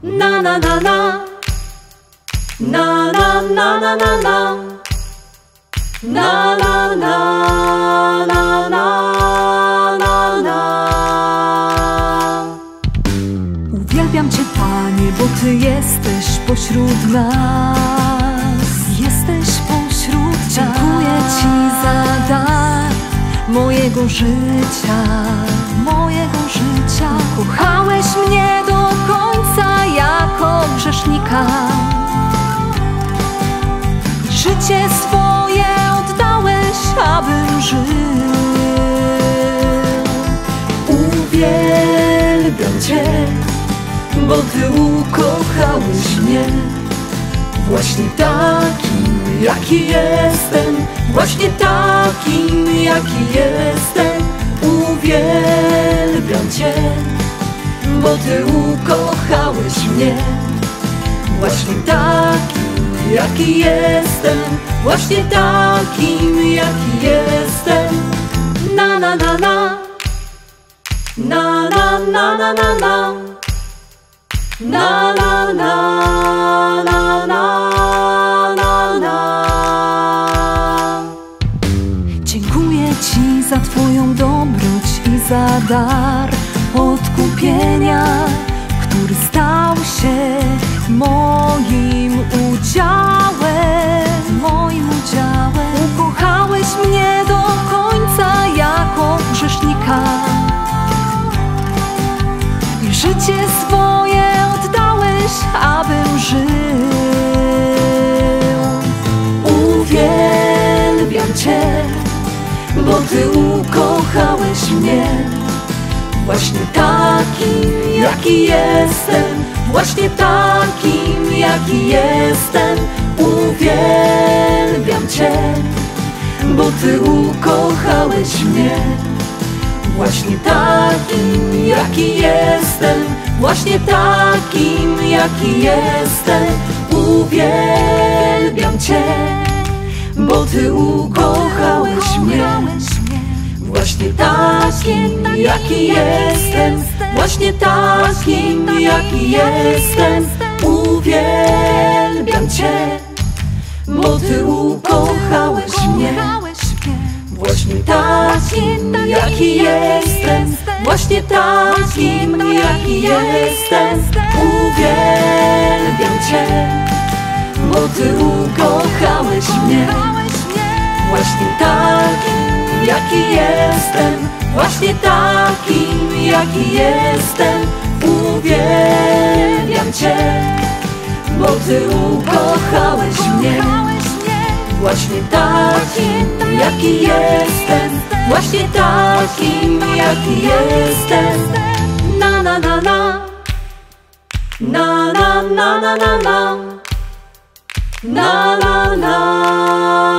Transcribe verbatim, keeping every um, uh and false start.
Na na na na. Na na na na na na. Na na na na na na na. Uwielbiam Cię, Panie, bo Ty jesteś pośród nas. Jesteś pośród nas. Dziękuję Ci za dar mojego życia, mojego życia. Kochałeś mnie do końca jako grzesznika. Życie swoje oddałeś, abym żył. Uwielbiam Cię, bo Ty ukochałeś mnie. Właśnie takim, jaki jestem, właśnie takim, jaki jestem. Uwielbiam Cię, bo Ty ukochałeś mnie. Właśnie takim, jaki jestem, właśnie takim, jaki jestem. Na na na na. Na na na na na na. Na na na na na na na. Dziękuję Ci za Twoją dobroć i za dar odkupienia, który stał się moim udziałem, moim udziałem. Ukochałeś mnie do końca jako grzesznika i życie swoje oddałeś, abym żył. Uwielbiam Cię, bo Ty ukochałeś mnie. Właśnie takim, jaki jestem, właśnie takim, jaki jestem. Uwielbiam Cię, bo Ty ukochałeś mnie. Właśnie takim, jaki jestem, właśnie takim, jaki jestem. Uwielbiam Cię, bo Ty ukochałeś mnie. Właśnie takim, jaki jestem, właśnie takim, jaki jestem. Uwielbiam Cię, bo Ty ukochałeś mnie. Właśnie takim, jaki jestem, właśnie takim, jaki jestem. Uwielbiam Cię, bo Ty ukochałeś mnie. Właśnie takim, jaki jestem, właśnie takim, jaki jestem. Uwielbiam Cię, bo Ty ukochałeś mnie. Właśnie takim, jaki jestem, właśnie takim, jaki jestem. Na na na na. Na na na na na na. Na na na.